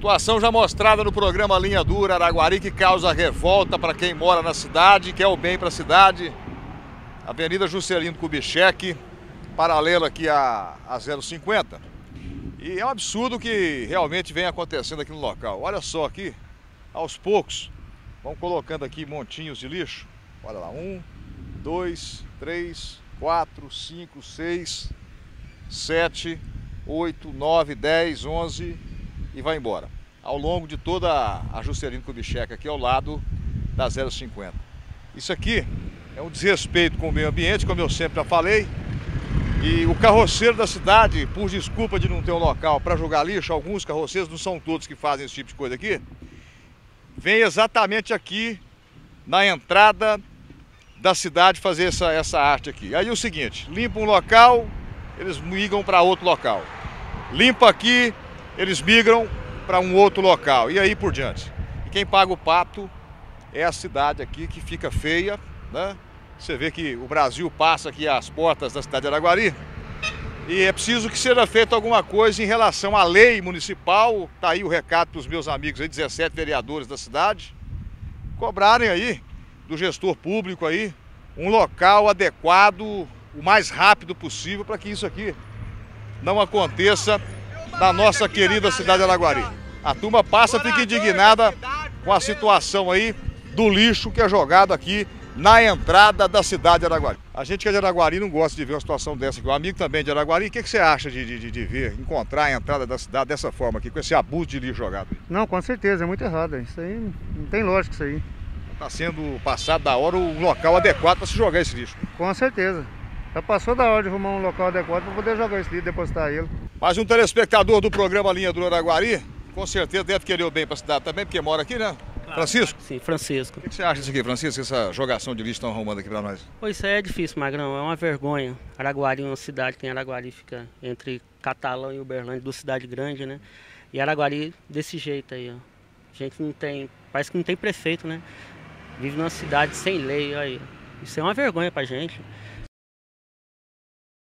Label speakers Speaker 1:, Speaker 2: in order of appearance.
Speaker 1: Situação já mostrada no programa Linha Dura Araguari, que causa revolta para quem mora na cidade, quer o bem para a cidade. Avenida Juscelino Kubitschek, paralela aqui a 050. E é um absurdo que realmente vem acontecendo aqui no local. Olha só aqui, aos poucos, vão colocando aqui montinhos de lixo. Olha lá, 1, 2, 3, 4, 5, 6, 7, 8, 9, 10, 11 e vai embora. Ao longo de toda a Juscelino Kubitschek, aqui ao lado da 050. Isso aqui é um desrespeito com o meio ambiente, como eu sempre já falei. E o carroceiro da cidade, por desculpa de não ter um local para jogar lixo, alguns carroceiros, não são todos que fazem esse tipo de coisa aqui, vem exatamente aqui na entrada da cidade fazer essa arte aqui. Aí é o seguinte, limpa um local, eles migram para outro local. Limpa aqui, eles migram para um outro local e aí por diante. E quem paga o pato é a cidade aqui, que fica feia, né? Você vê que o Brasil passa aqui às portas da cidade de Araguari e é preciso que seja feita alguma coisa em relação à lei municipal. Tá aí o recado para os meus amigos aí, 17 vereadores da cidade, cobrarem aí do gestor público aí um local adequado o mais rápido possível para que isso aqui não aconteça na nossa querida cidade de Araguari. A turma passa, fica indignada com a situação aí do lixo que é jogado aqui na entrada da cidade de Araguari. A gente que é de Araguari não gosta de ver uma situação dessa aqui. O amigo também é de Araguari, o que você acha de ver, encontrar a entrada da cidade dessa forma aqui, com esse abuso de lixo jogado?
Speaker 2: Não, com certeza, é muito errado. Isso aí não tem lógica, isso aí.
Speaker 1: Está sendo passado da hora o local adequado para se jogar esse lixo.
Speaker 2: Com certeza. Já passou da hora de arrumar um local adequado para poder jogar esse lixo e depositar ele.
Speaker 1: Mas um telespectador do programa Linha Dura Araguari, com certeza deve querer o bem para a cidade também, porque mora aqui, né? Francisco?
Speaker 3: Sim, Francisco.
Speaker 1: O que você acha disso aqui, Francisco, essa jogação de lixo que estão arrumando aqui para nós?
Speaker 3: Pois isso aí é difícil, Magrão, é uma vergonha. Araguari é uma cidade, tem Araguari, fica entre Catalão e Uberlândia, duas cidades grandes, né? E Araguari desse jeito aí, ó. A gente não tem, parece que não tem prefeito, né? Vive numa cidade sem lei, aí. Isso é uma vergonha pra gente.